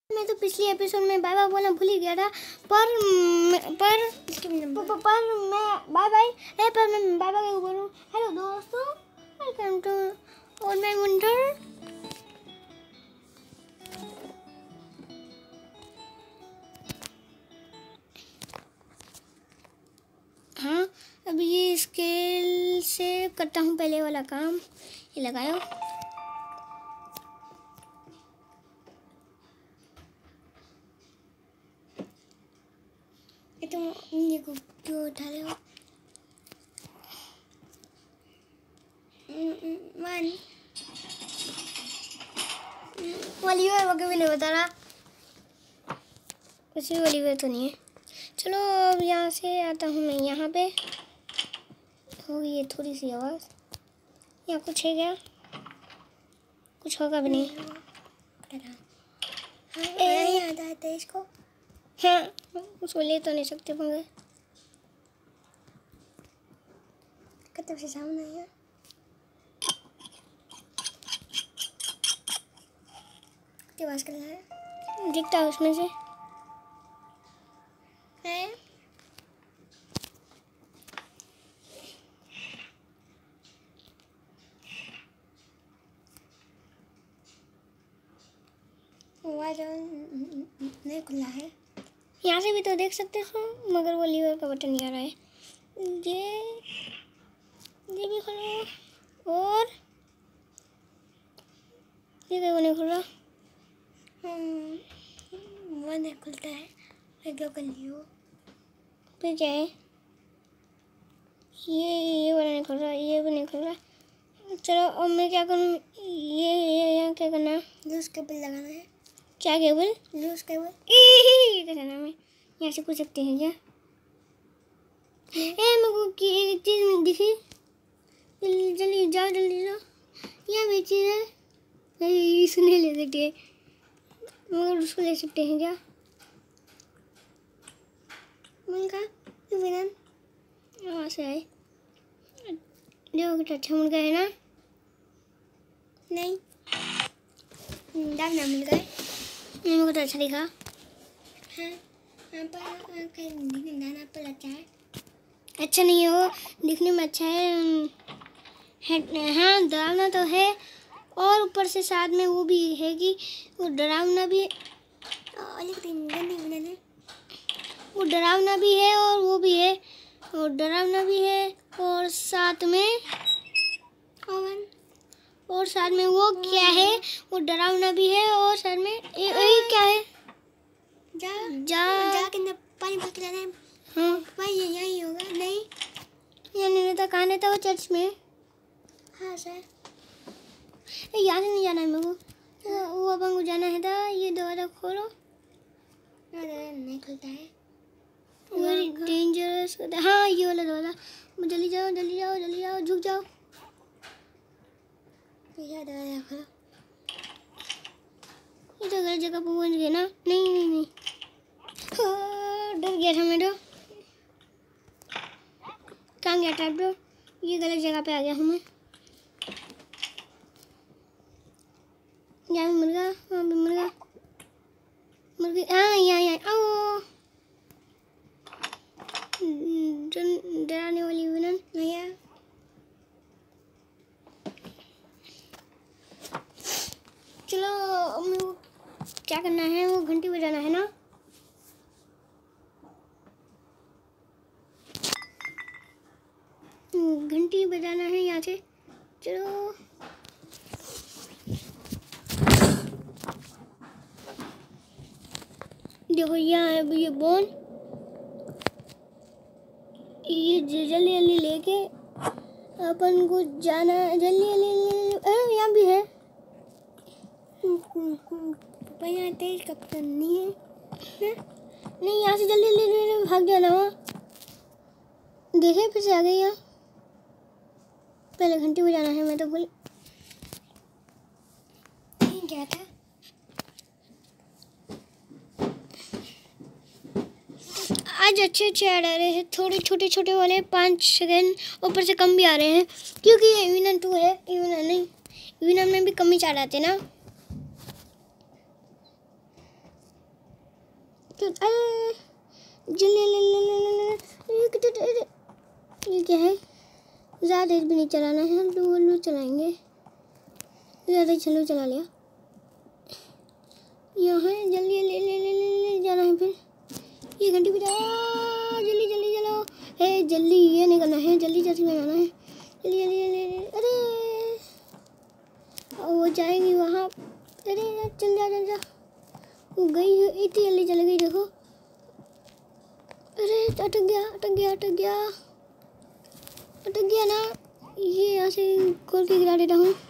मैं तो पिछले एपिसोड में बाय बाय बोलना भूल ही गया था, पर मैं बाय बाय क्यों बोलूं। हेलो दोस्तों, welcome to on my winter. हाँ, अब ये स्केल से करता हूँ पहले वाला काम। ये लगाओ। तुम ये क्यों उठा रहे हो? वन ओलिवर वगैरह भी नहीं बता रहा, कुछ भी ओलिवर तो नहीं है। चलो अब यहाँ से आता हूँ मैं। यहाँ पे होगी ये थोड़ी सी आवाज़। यहाँ कुछ है क्या? कुछ होगा भी नहीं। याद आता है इसको। हाँ, उसको ले तो नहीं सकते मगर कब से सामने है। आवाज़ कर रहा है, दिखता है उसमें से है। आवाज़ नहीं खुला है। यहाँ से भी तो देख सकते हो मगर वो लीवर का बटन नहीं आ रहा है। ये भी खुला और ये क्यों नहीं खुल रहा? वो नहीं खुलता है। मैं क्या कर लियो? फिर क्या है? ये वाला नहीं खुल रहा, ये भी नहीं खुल रहा। चलो अब मैं क्या करूँ? ये यहाँ क्या करना है? लूज केबल लगाना है। क्या केबल? Loose cable. कैसा नाम है? यहाँ से पूछ सकते हैं क्या? मेरे को एक चीज़ दिखी। जल्दी जाओ, जल्दी जाओ। यहाँ भी चीज़ है। नहीं, इसे नहीं ले सकते मगर उसको ले सकते हैं क्या? मन का विलन वहाँ से आए। देखो कितना अच्छा मुर्गा है ना? नहीं, दाना मिल गए। मेरे को तो अच्छा दिखा। हाँ, दाना पर अच्छा है। अच्छा नहीं है वो, दिखने में अच्छा है। हाँ, डरावना तो है और ऊपर से साथ में वो भी है कि वो डरावना भी वो डरावना भी है और वो भी है। और डरावना भी है और साथ में वो क्या है? वो डरावना भी है और साथ में ये क्या है? जा पानी भर के लाना है। हाँ भाई, ये यही होगा। नहीं, यहाँ नहीं रहता। कहाँ रहता वो? चर्च में। हाँ सर, यहाँ से नहीं जाना है मेरे को। वो अपन को जाना है था। ये दरवाजा खोलो। नहीं खुलता है, वेरी डेंजरस। हाँ, ये वाला दरवाजा। जल्दी जाओ, जल्दी जाओ, जल्दी जाओ, झुक जाओ। ये दरवाजा खोलो। ये तो गलत जगह पर पहुंच गए ना? नहीं नहीं नहीं, डर गया था मैं तो। कहाँ गया था ब्रो? ये गलत जगह पे आ गया हूँ मैं। यहाँ मुर्गा, वहाँ भी मुर्गा, मुर्गी। हाँ, यहाँ आओ। डराने वाली विलन भैया। चलो मेरे को क्या करना है? वो घंटी बजाना है ना? घंटी बजाना है यहाँ से। चलो देखो, यहाँ है ये बोन। ये जल्दी जल्दी लेके अपन को जाना है। जल्दी जल्दी। अरे यहाँ भी है। यहाँ तेज कब करनी है? नहीं, यहाँ से जल्दी जल्दी भाग जाना। वहाँ देखे फिर से आ गई। यहाँ पहले घंटी बजाना है। मैं तो भूल क्या था। आज अच्छे आ रहे हैं। थोड़े छोटे वाले 5 सेकंड ऊपर से कम भी आ रहे हैं क्योंकि ये विनन 2 है। विनन नहीं, विनन में भी कम ही चार आते ना। अरे जल्दी ये क्या है? ज़्यादा देर भी नहीं चलाना है, लो चलाएंगे। ज़्यादा चलो चला लिया। यहाँ है जल्दी ले जाना है। फिर ये घंटी बजा, जल्दी चलो। जल्दी ये नहीं करना है, जल्दी में जाना है। जल्दी अरे वो जाएंगी वहाँ। अरे चल जा। वो गई है, इतनी जल्दी चली गई देखो। अरे अटक गया ना। ये यहाँ से खोल के गिरा देता हूँ।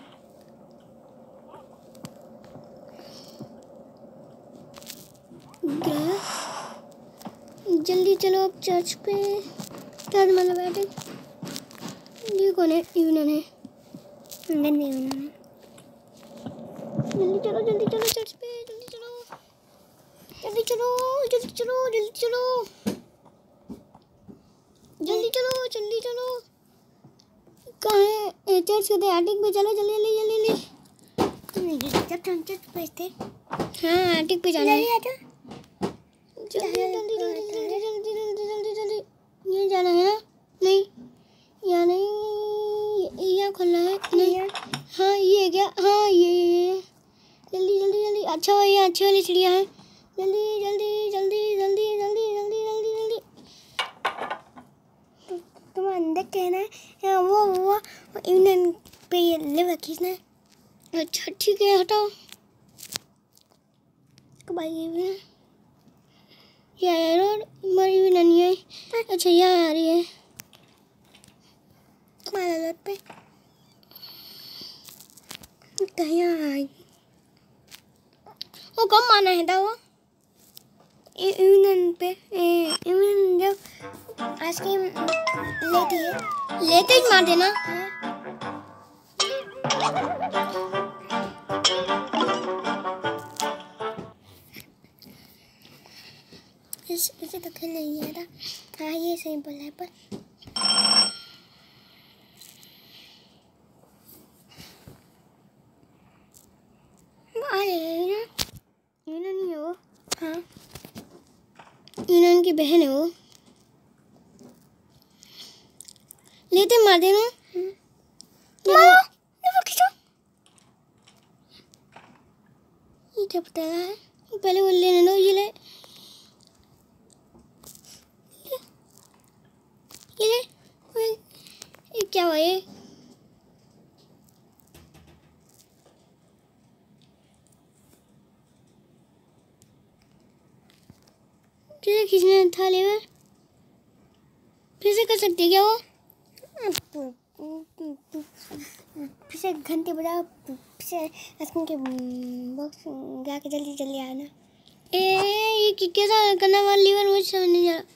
जल्दी चलो अब चर्च पे। मतलब बैठे। ये कौन है? यूनन है। जल्दी चलो चर्च पे। जल्दी चलो। कहाँ है चर्च? के एटिक पे चलो जल्दी। जब चर्च पे थे। हाँ एटिक पे जाना है। जल्दी ये जाना है ना? नहीं यहाँ नहीं, यहाँ खोलना है। नहीं हाँ ये क्या? हाँ ये जल्दी अच्छा है, ये अच्छी वाली चिड़िया है। जल्दी तुम अंदर कहना है। वो यूनियन पे ये लेवर खींचना है। अच्छा ठीक है हटाओ। भाई ये रोड मरी हुई नहीं है। अच्छा यहाँ आ रही है हमारा रोड पे। कहीं आएगी वो कम माना है था वो यूनियन पे। यूनियन जब आइसक्रीम लेते ही मार देना। इसे तो खेलने नहीं आता। हाँ ये सिंपल है पर आ जाएगा ना। यूनियन नहीं है वो। हाँ यूनियन की बहन है वो। लेते मार देना। ये क्या पता है? पहले वो लेने दो। ये क्या हुआ ये? किसे खींचना था लेवर? फिर से कर सकते क्या वो? फिर से घंटे बजा। फिर से आइसक्रीम के बॉक्स जाके जल्दी आना। ये कैसा करना वाला लीवर मुझे समझ नहीं आ रहा।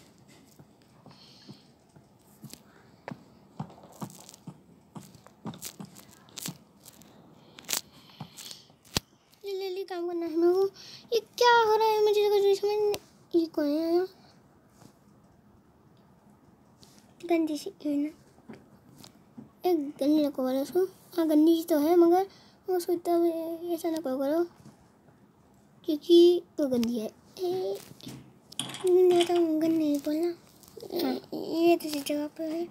जल्दी काम करना है मेरे को। ये क्या हो रहा है मुझे कुछ समझ नहीं। ये कौन है? गंदी सी है ना। एक गंदी ना करो उसको। हाँ गंदी तो है मगर उसको इतना ऐसा ना करो क्योंकि तो गंदी है। तो गंदी नहीं बोलना। हाँ ये दूसरी जगह पे है।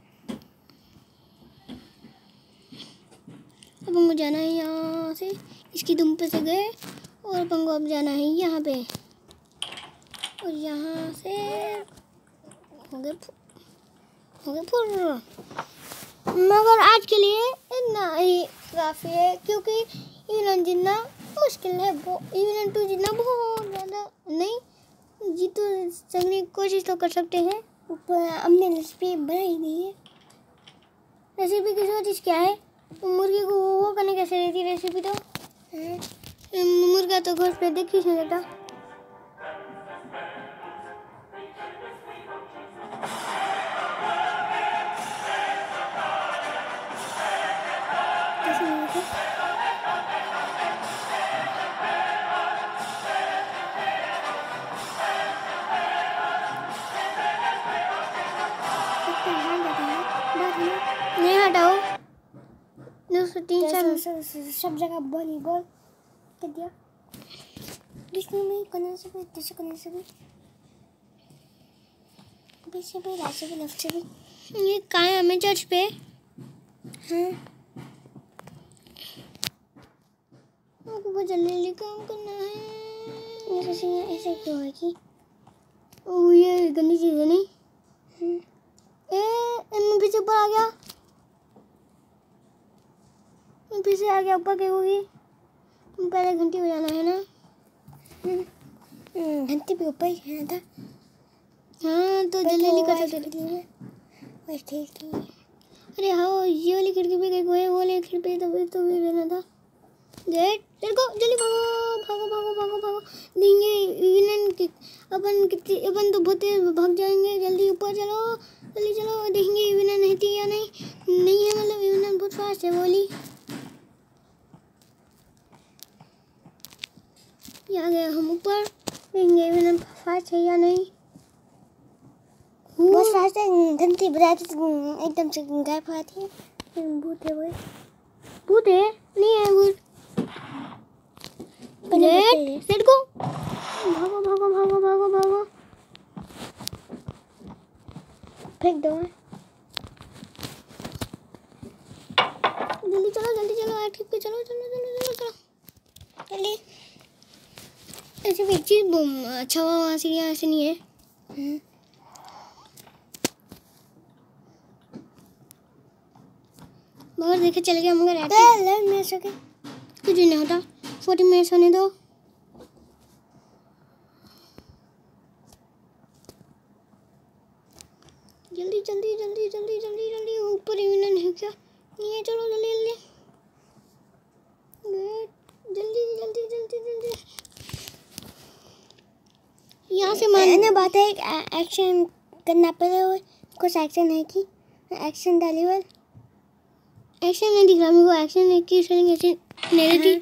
अब हमको जाना है यहाँ से। इसकी दुम पे से गए और हमको अब जाना है यहाँ पे। और यहाँ से हो गए फुल। मगर आज के लिए इतना ही काफ़ी है क्योंकि यूनियन जीतना मुश्किल है। यूनियन 2 जीतना बहुत ज़्यादा नहीं जी तो सकने की कोशिश तो कर सकते हैं। हमने रेसिपी बनाई दी है। रेसिपी किस चीज़ क्या है? मुर्गी को वो करने कैसे रहती है रेसिपी? तो मुर्गा तो घर पे देख ही नहीं देता। नहीं हटाओ। 203 सब जगह वॉलीबॉल कर दिया। This will be gonna be this is gonna be पीछे भी राइट से भी लेफ्ट से भी ये कहाँ है हमें चर्च पे हाँ आपको बहुत जल्दी काम करना है ऐसे क्यों है कि ओह ये गंदी चीज़ है नहीं मैं पीछे ऊपर आ गया मैं पीछे आ गया ऊपर क्या होगी पहले घंटी बजाना है ना घंटी भी ऊपर ही है था हाँ तो जल्दी कर सकते हैं बस ठीक है अरे हाँ ये वाली खिड़की पे गई वो वाली खिड़की पे तो भी रहना था गेट को जल्दी भागो भागो भागो भागो भागो देंगे विलन के अपन तो बहुत भाग जाएंगे जल्दी ऊपर चलो जल्दी चलो देखेंगे विलन रहती या नहीं है मतलब विलन बहुत फास्ट है बोली आ गया हम ऊपर देखेंगे विलन फास्ट है या नहीं बहुत फास्ट है घंटी बजाती एकदम से गायब हो जाती है भूत है वो भूत है नहीं है भूत लेट गो भागो भागो भागो भागो भागो फेंक दो जल्दी चलो आठ पे चलो जल्दी ऐसे भी एक चीज अच्छा हुआ सीढ़ियाँ ऐसे नहीं है मगर देखे चले गए मगर कुछ नहीं होता 40 मिनट्स होने दो जल्दी ऊपर ही विलन है क्या ये चलो जल्दी यहाँ से मारने बात है एक्शन करना पड़ेगा कुछ एक्शन है कि एक्शन डिलीवर एक्शन नहीं दिख रहा मेरे को एक्शन है कि स्पेलिंग ऐसे नेरेटिव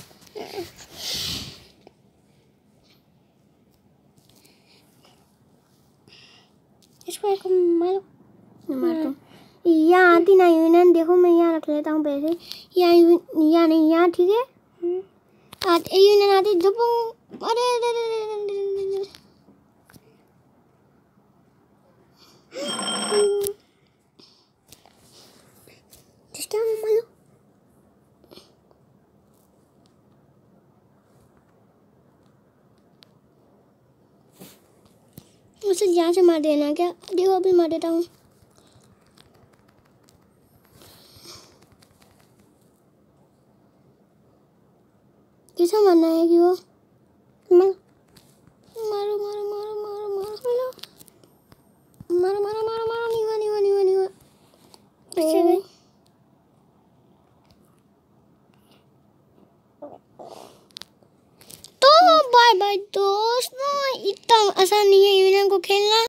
इसको एक मारो यहाँ आती ना यूनियन देखो मैं यहाँ रख लेता हूँ पैसे यहाँ नहीं यहाँ ठीक है आते यूनियन आती जब अरे क्या मारो उसे यहाँ से मार देना क्या देखो अभी मार देता हूँ कैसा मारना है कि वो मारो मारो मारो मारो मारो मारो मारो मारो मारो मारो नहीं हुआ पीछे गई तो बाय बाय दोस्तों इतना आसान नहीं है यूनियन को खेलना